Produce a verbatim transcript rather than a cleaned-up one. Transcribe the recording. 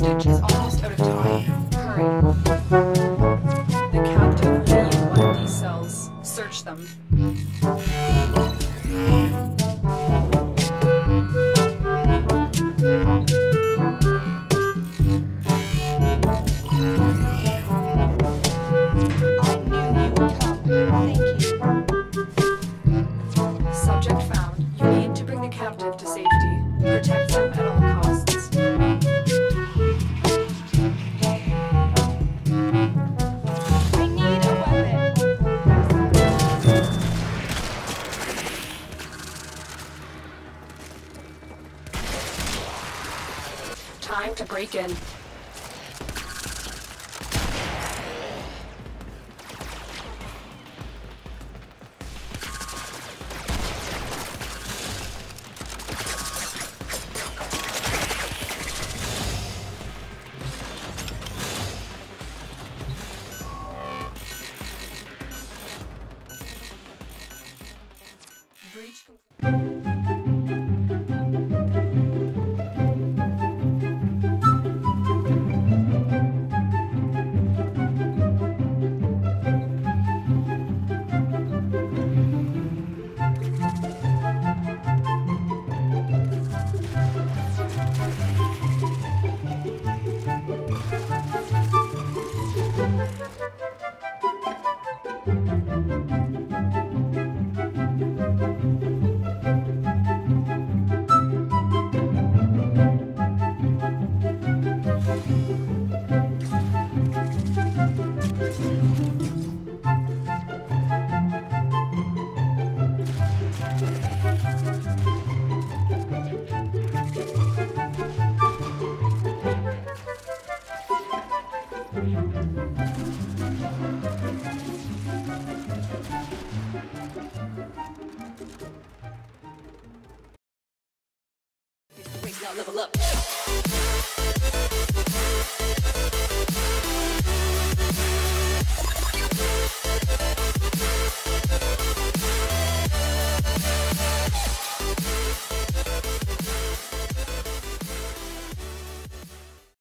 hostage is almost out of time. Hurry. The captive will be in one of these cells. Search them. Subject found. You need to bring the captive to safety. Protect them at all costs. I need a weapon. Time to break in. Breach complete.